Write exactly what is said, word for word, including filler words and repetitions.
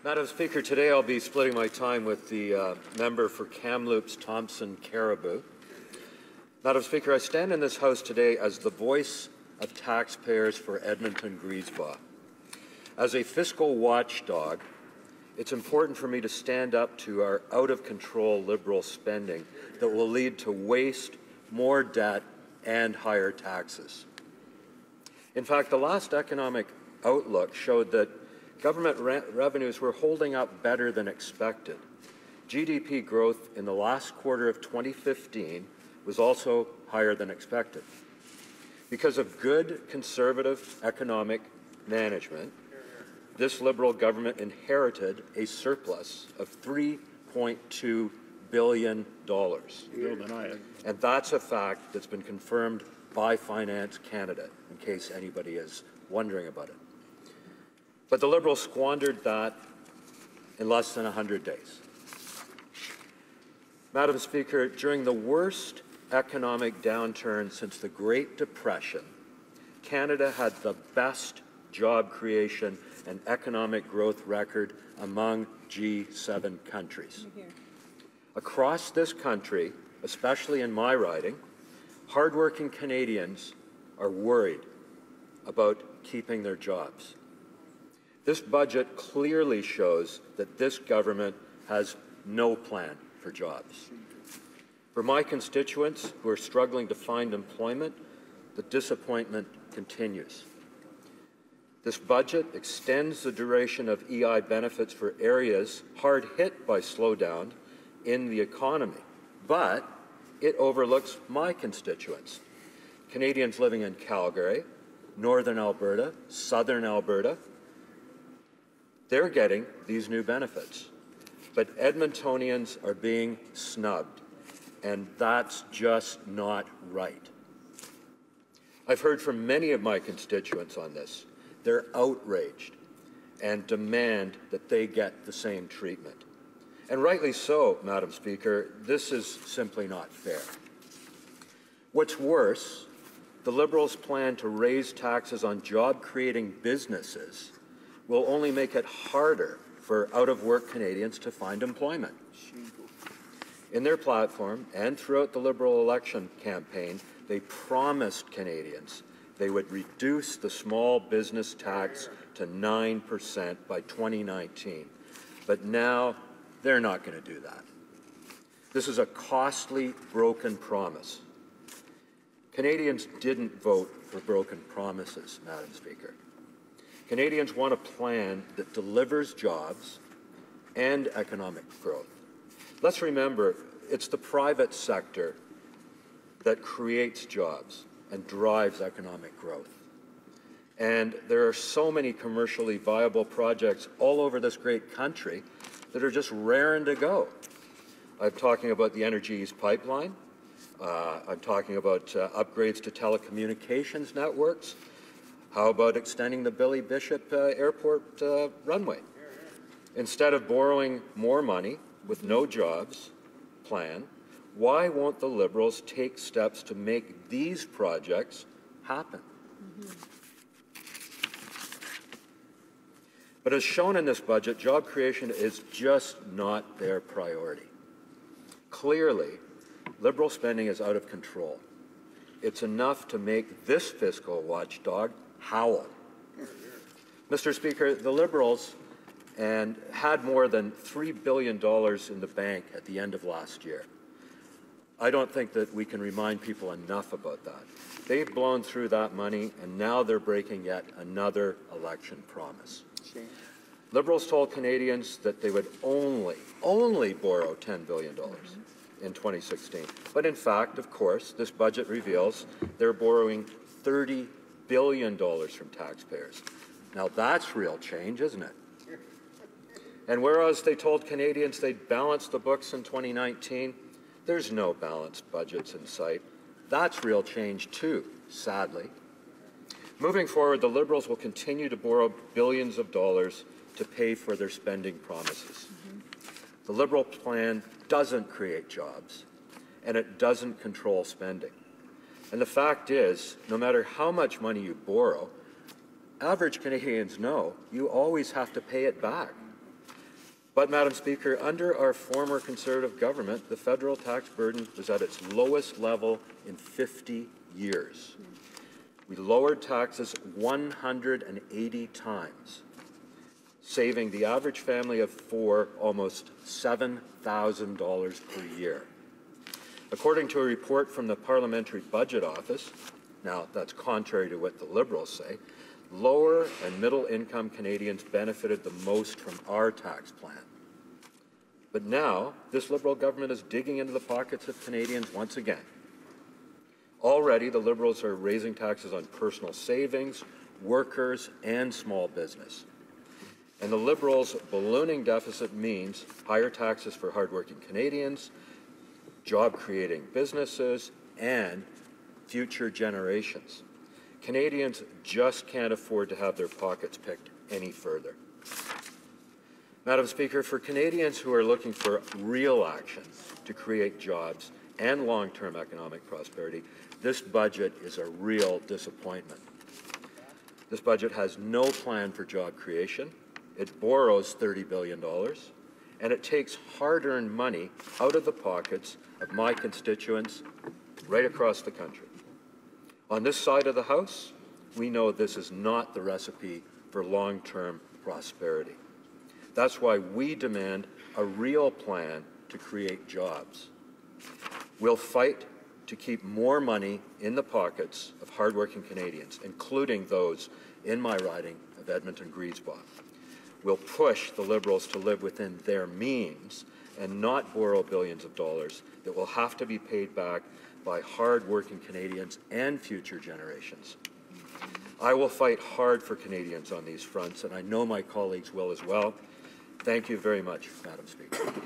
Madam Speaker, today I'll be splitting my time with the uh, member for Kamloops Thompson Caribou. Madam Speaker, I stand in this House today as the voice of taxpayers for Edmonton Griesbach. As a fiscal watchdog, it's important for me to stand up to our out-of-control Liberal spending that will lead to waste, more debt, and higher taxes. In fact, the last economic outlook showed that government re revenues were holding up better than expected. G D P growth in the last quarter of twenty fifteen was also higher than expected. Because of good conservative economic management, this Liberal government inherited a surplus of three point two billion dollars. And that's a fact that's been confirmed by Finance Canada, in case anybody is wondering about it. But the Liberals squandered that in less than one hundred days. Madam Speaker, during the worst economic downturn since the Great Depression, Canada had the best job creation and economic growth record among G seven countries. Across this country, especially in my riding, hardworking Canadians are worried about keeping their jobs. This budget clearly shows that this government has no plan for jobs. For my constituents who are struggling to find employment, the disappointment continues. This budget extends the duration of E I benefits for areas hard hit by slowdown in the economy, but it overlooks my constituents, Canadians living in Calgary, Northern Alberta, Southern Alberta. They're getting these new benefits, but Edmontonians are being snubbed, and that's just not right. I've heard from many of my constituents on this. They're outraged and demand that they get the same treatment. And rightly so, Madam Speaker, this is simply not fair. What's worse, the Liberals' plan to raise taxes on job-creating businesses will only make it harder for out-of-work Canadians to find employment. In their platform and throughout the Liberal election campaign, they promised Canadians they would reduce the small business tax to nine percent by twenty nineteen. But now they're not going to do that. This is a costly, broken promise. Canadians didn't vote for broken promises, Madam Speaker. Canadians want a plan that delivers jobs and economic growth. Let's remember, it's the private sector that creates jobs and drives economic growth. And there are so many commercially viable projects all over this great country that are just raring to go. I'm talking about the Energy East pipeline. Uh, I'm talking about uh, upgrades to telecommunications networks. How about extending the Billy Bishop uh, Airport uh, runway? Instead of borrowing more money with no jobs plan, why won't the Liberals take steps to make these projects happen? Mm-hmm. But as shown in this budget, job creation is just not their priority. Clearly, Liberal spending is out of control. It's enough to make this fiscal watchdog howl. Mister Speaker, the Liberals and had more than three billion dollars in the bank at the end of last year. I don't think that we can remind people enough about that. They've blown through that money, and now they're breaking yet another election promise. Shame. Liberals told Canadians that they would only, only borrow ten billion dollars mm-hmm. in twenty sixteen. But in fact, of course, this budget reveals they're borrowing thirty billion dollars from taxpayers. Now that's real change, isn't it? And whereas they told Canadians they'd balance the books in twenty nineteen, there's no balanced budgets in sight. That's real change too, sadly. Moving forward, the Liberals will continue to borrow billions of dollars to pay for their spending promises. Mm-hmm. The Liberal plan doesn't create jobs, and it doesn't control spending. And the fact is, no matter how much money you borrow, average Canadians know you always have to pay it back. But, Madam Speaker, under our former Conservative government, the federal tax burden was at its lowest level in fifty years. We lowered taxes one hundred eighty times, saving the average family of four almost seven thousand dollars per year. According to a report from the Parliamentary Budget Office, now that's contrary to what the Liberals say, lower and middle-income Canadians benefited the most from our tax plan. But now, this Liberal government is digging into the pockets of Canadians once again. Already, the Liberals are raising taxes on personal savings, workers, and small business. And the Liberals' ballooning deficit means higher taxes for hardworking Canadians, job-creating businesses, and future generations. Canadians just can't afford to have their pockets picked any further. Madam Speaker, for Canadians who are looking for real action to create jobs and long-term economic prosperity, this budget is a real disappointment. This budget has no plan for job creation. It borrows thirty billion dollars, and it takes hard-earned money out of the pockets of my constituents right across the country. On this side of the House, we know this is not the recipe for long-term prosperity. That's why we demand a real plan to create jobs. We'll fight to keep more money in the pockets of hardworking Canadians, including those in my riding of Edmonton-Griesbach. We'll push the Liberals to live within their means and not borrow billions of dollars that will have to be paid back by hard-working Canadians and future generations. I will fight hard for Canadians on these fronts, and I know my colleagues will as well. Thank you very much, Madam Speaker.